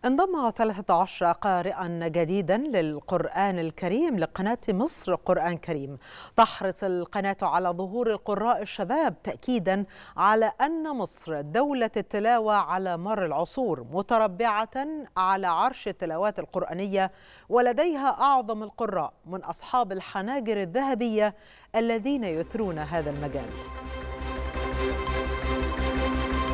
انضم 13 قارئا جديدا للقرآن الكريم لقناة مصر قرآن كريم. تحرص القناة على ظهور القراء الشباب تأكيدا على أن مصر دولة التلاوة على مر العصور، متربعة على عرش التلاوات القرآنية، ولديها أعظم القراء من أصحاب الحناجر الذهبية الذين يثرون هذا المجال.